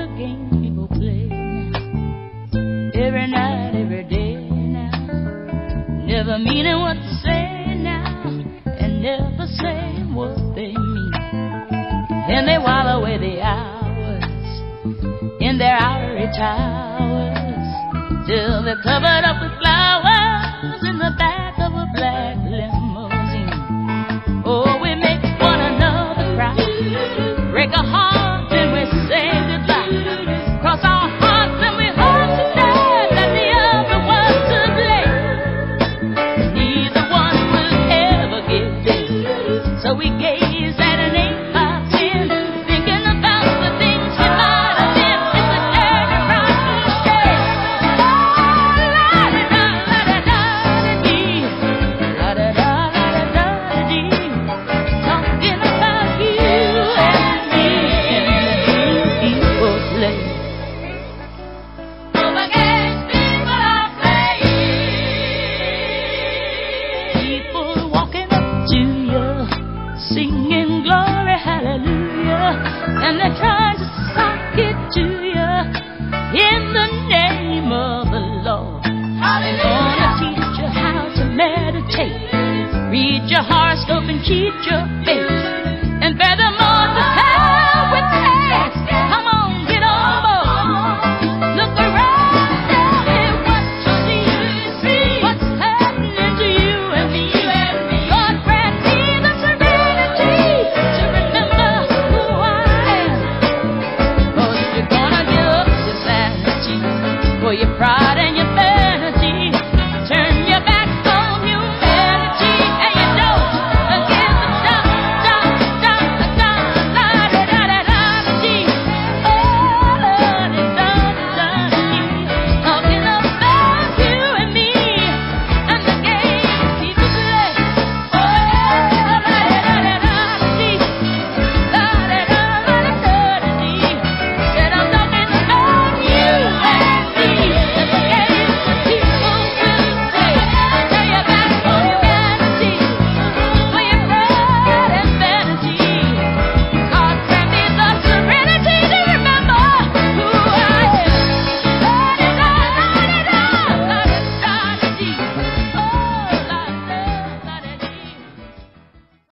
game people play now. Every night, every day now. Never meaning what to say now, and never saying what they mean. And they while away the hours in their ivory towers, till they're covered up with flowers in the back of a black limousine. Oh, we make one another cry, break a heart and we say goodbye, cross our hearts and we hope to die that the other was to blame. Neither one will ever give in, so we gaze at an 8 by 10, thinking about the things we might have been. It's a dirty, rotten shame. Oh, la-da-da-la-da-da-da-dee, la-da-da-la-da-da-dee, talking about you and me and the people play. Oh, the games people are playing. People walking up to you, singing glory, hallelujah, and they're trying to sock it to you in the name of the Lord. They're gonna teach you how to meditate, read your horoscope and cheat your fate.